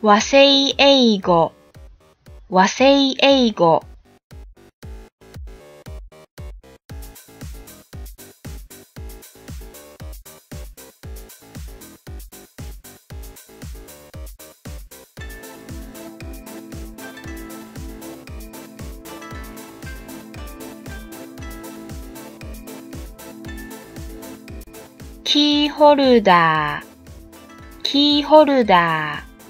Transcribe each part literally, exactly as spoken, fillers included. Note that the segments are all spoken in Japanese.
和製英語、和製英語。キーホルダー、キーホルダー。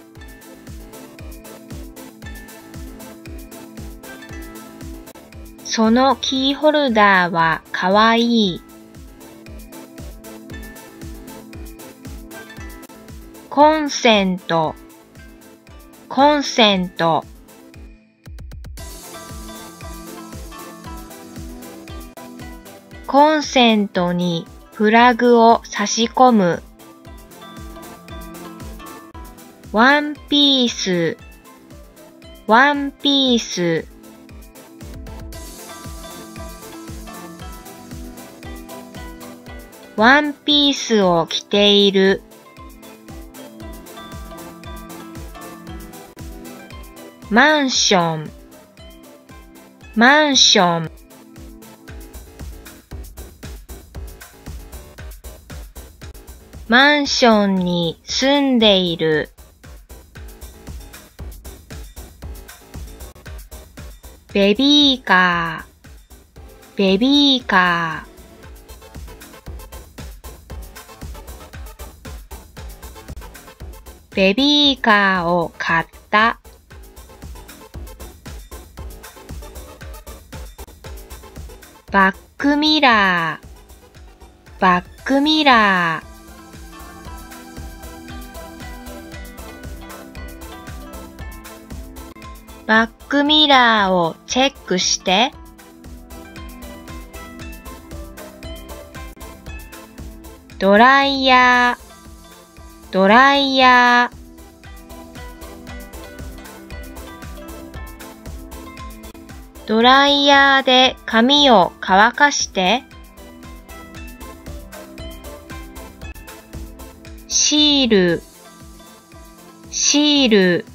そのキーホルダーはかわいい。コンセント、コンセント。コンセントにプラグを差し込む。ワンピース、ワンピース。ワンピースを着ている。マンション、マンション。マンションに住んでいる。ベビーカー、ベビーカー。ベビーカーを買った。バックミラー、バックミラー。バックミラーをチェックして。ドライヤー、ドライヤー。ドライヤーで髪を乾かして。シール、シール。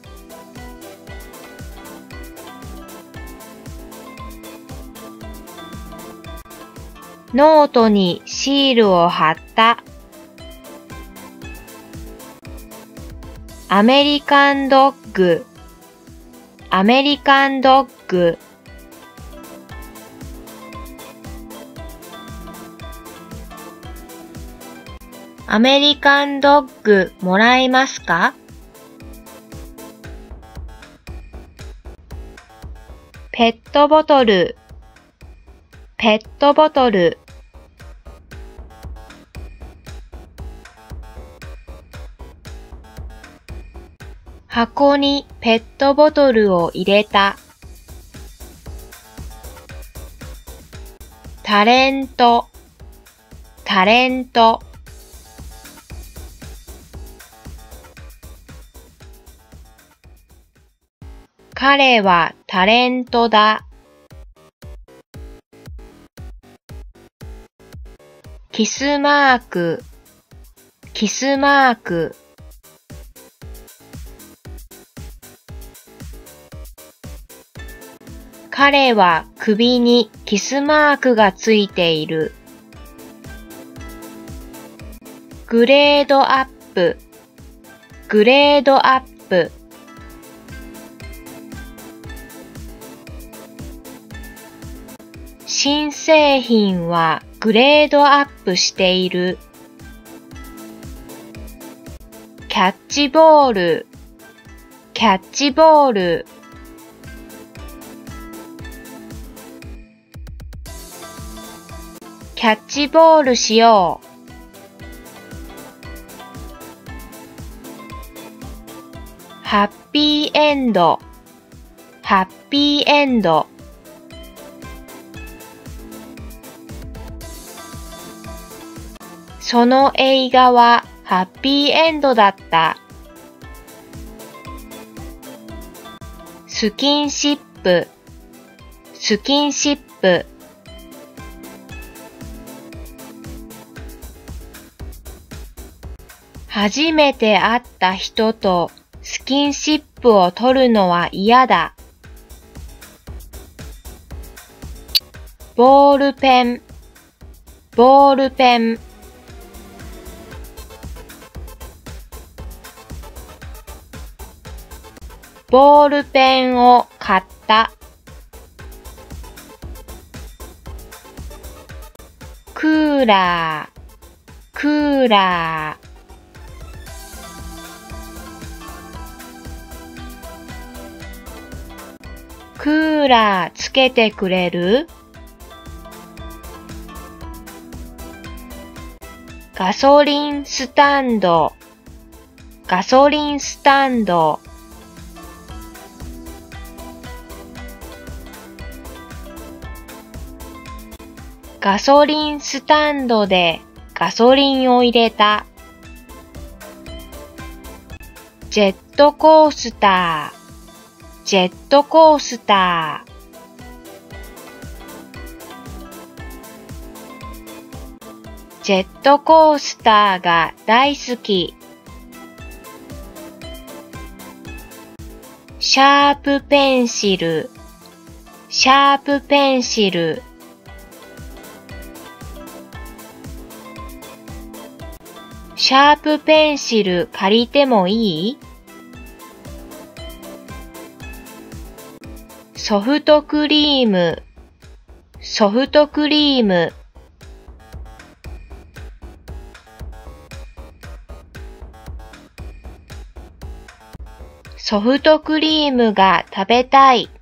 ノートにシールを貼った。アメリカンドッグ、アメリカンドッグ。アメリカンドッグもらえますか？ペットボトル、ペットボトル。箱にペットボトルを入れた。タレント、タレント。彼はタレントだ。キスマーク、キスマーク。彼は首にキスマークがついている。グレードアップ、グレードアップ。新製品はグレードアップしている。キャッチボール、キャッチボール。キャッチボールしよう。ハッピーエンド、ハッピーエンド。その映画はハッピーエンドだった。スキンシップ、スキンシップ。初めて会った人とスキンシップを取るのは嫌だ。ボールペン、ボールペン。ボールペンを買った。クーラー、クーラー。クーラーつけてくれる？ガソリンスタンド、ガソリンスタンド。ガソリンスタンドでガソリンを入れた。ジェットコースター、ジェットコースター。ジェットコースターが大好き。シャープペンシル、シャープペンシル。シャープペンシル借りてもいい？ソフトクリーム、ソフトクリーム。ソフトクリームが食べたい。